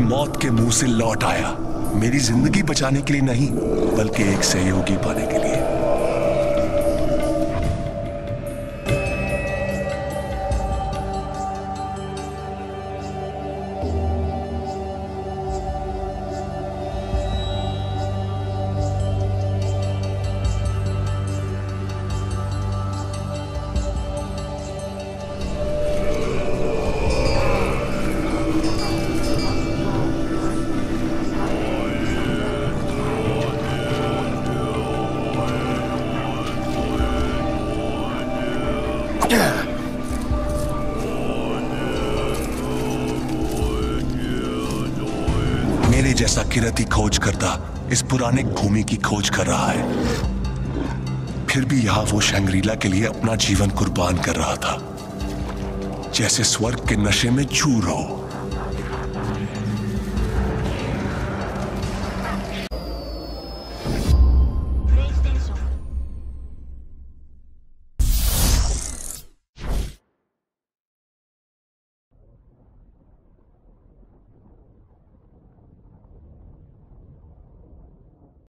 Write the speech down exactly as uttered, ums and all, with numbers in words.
मौत के मुंह से लौट आया, मेरी जिंदगी बचाने के लिए नहीं, बल्कि एक सहयोगी पाने के लिए। मेरे जैसा किरती खोज करता इस पुराने भूमि की खोज कर रहा है। फिर भी यहां वो शंग्रीला के लिए अपना जीवन कुर्बान कर रहा था, जैसे स्वर्ग के नशे में चूर हो।